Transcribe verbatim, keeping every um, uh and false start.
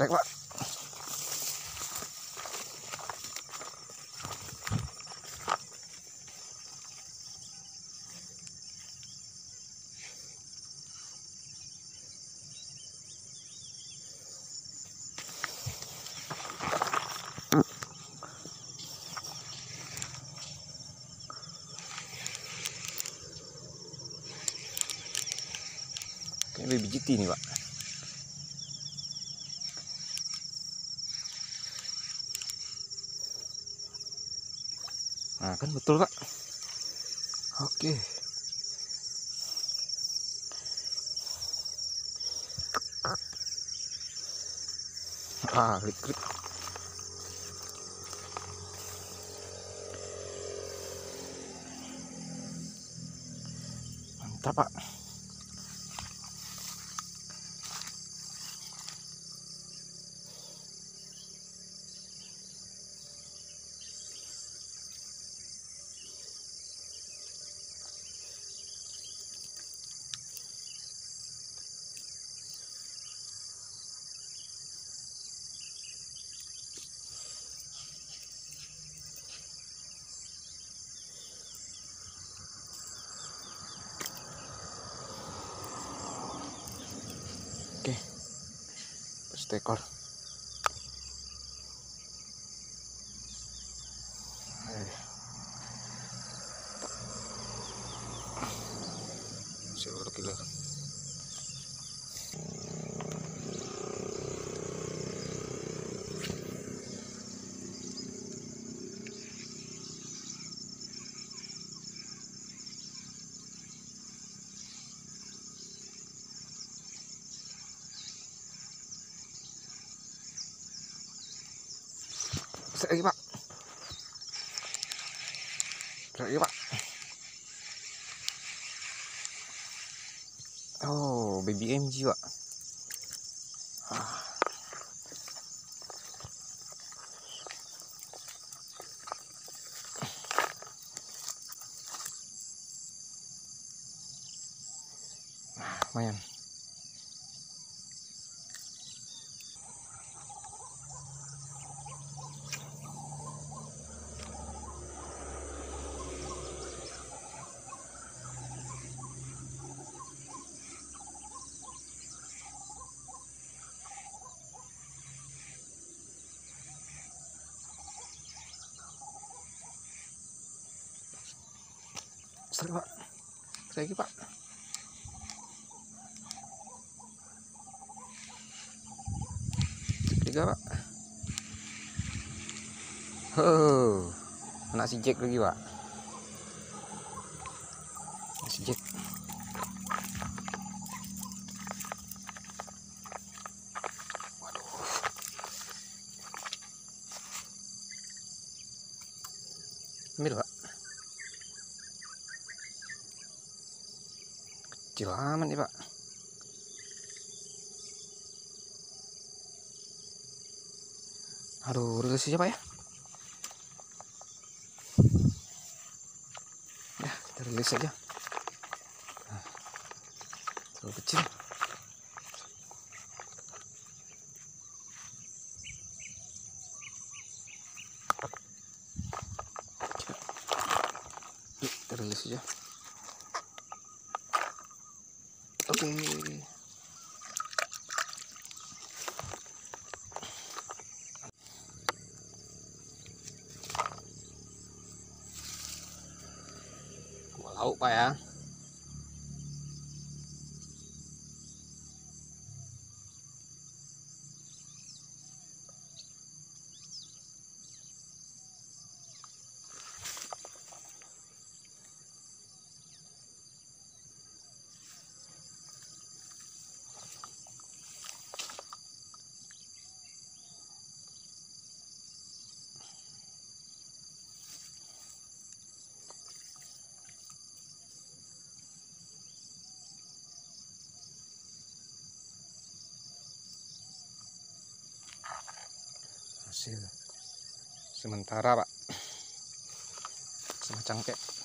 Strike pak. Kayak baby G T nih pak. Nah kan betul pak. Oke. Ah, klik klik. Mantap pak. Oke, satu ekor. Seluruh kilo. Lagi pak, lagi pak. Oh, baby M G pak. Ah. Nah, lumayan. Satu pak, lagi pak. Tiga pak. Oh, anak si Jack lagi pak. Si Jack. Waduh. Ambil pak. Kecil amat nih pak. Aduh, rilis siapa ya? Ya, kita rilis saja. Nah, terlalu kecil. Yuk, kita rilis saja. Oke. Lauk pak ya. Hasil sementara pak, sama cangkek.